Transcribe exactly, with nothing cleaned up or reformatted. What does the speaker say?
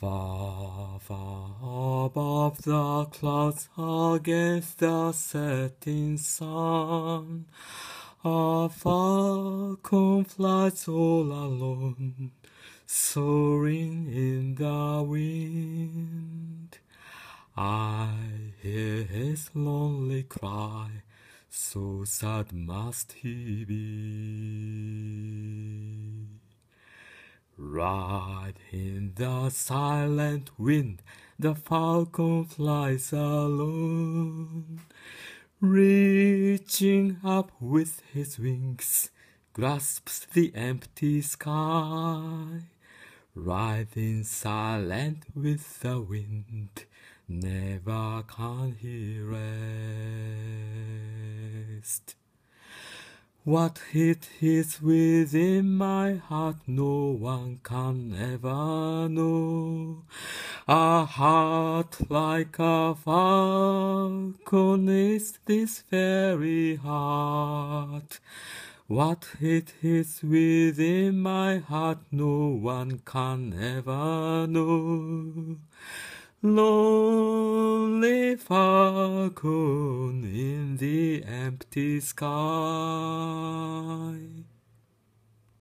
Far, far above the clouds against the setting sun, a falcon flies all alone, soaring in the wind. I hear his lonely cry, so sad must he be. Right in the silent wind, the falcon flies alone, reaching up with his wings, grasps the empty sky. Riding silent with the wind, never can he rest. What it is within my heart no one can ever know. A heart like a falcon is this very heart. What it is within my heart no one can ever know. Lonely falcon in the empty sky.